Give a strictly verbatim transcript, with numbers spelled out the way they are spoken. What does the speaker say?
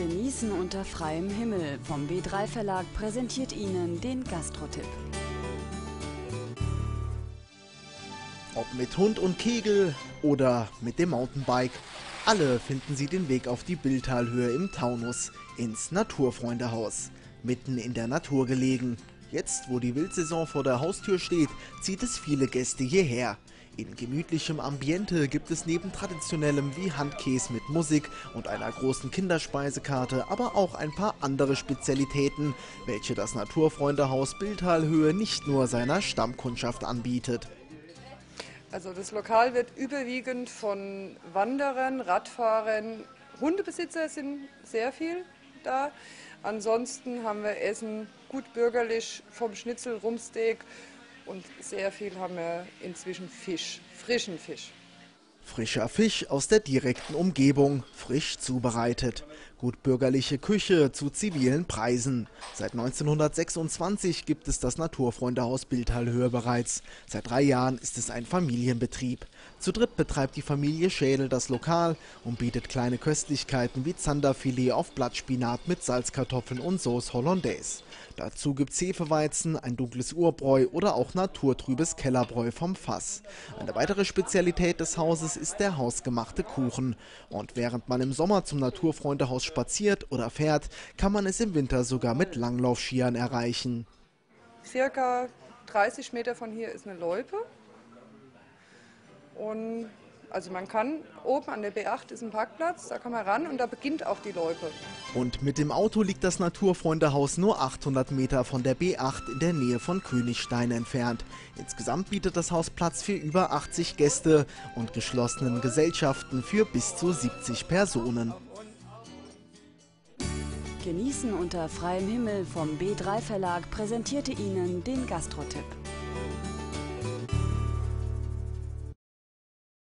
Genießen unter freiem Himmel vom B drei Verlag präsentiert Ihnen den Gastrotipp. Ob mit Hund und Kegel oder mit dem Mountainbike, alle finden Sie den Weg auf die Billtalhöhe im Taunus, ins Naturfreundehaus. Mitten in der Natur gelegen. Jetzt, wo die Wildsaison vor der Haustür steht, zieht es viele Gäste hierher. In gemütlichem Ambiente gibt es neben traditionellem wie Handkäse mit Musik und einer großen Kinderspeisekarte aber auch ein paar andere Spezialitäten, welche das Naturfreundehaus Billtalhöhe nicht nur seiner Stammkundschaft anbietet. Also das Lokal wird überwiegend von Wanderern, Radfahrern, Hundebesitzer sind sehr viel da. Ansonsten haben wir Essen gut bürgerlich, vom Schnitzel, Rumpsteak und sehr viel haben wir inzwischen Fisch, frischen Fisch. Frischer Fisch aus der direkten Umgebung, frisch zubereitet. Gut bürgerliche Küche zu zivilen Preisen. Seit neunzehnhundertsechsundzwanzig gibt es das Naturfreundehaus Billtalhöhe bereits. Seit drei Jahren ist es ein Familienbetrieb. Zu dritt betreibt die Familie Schädel das Lokal und bietet kleine Köstlichkeiten wie Zanderfilet auf Blattspinat mit Salzkartoffeln und Sauce Hollandaise. Dazu gibt's Hefeweizen, ein dunkles Urbräu oder auch naturtrübes Kellerbräu vom Fass. Eine weitere Spezialität des Hauses ist der hausgemachte Kuchen. Und während man im Sommer zum Naturfreundehaus spaziert oder fährt, kann man es im Winter sogar mit Langlaufskiern erreichen. Circa dreißig Meter von hier ist eine Loipe. Und also man kann, oben an der B acht ist ein Parkplatz, da kann man ran und da beginnt auch die Loipe. Und mit dem Auto liegt das Naturfreundehaus nur achthundert Meter von der B acht in der Nähe von Königstein entfernt. Insgesamt bietet das Haus Platz für über achtzig Gäste und geschlossenen Gesellschaften für bis zu siebzig Personen. Genießen unter freiem Himmel vom B drei Verlag präsentierte Ihnen den Gastrotipp.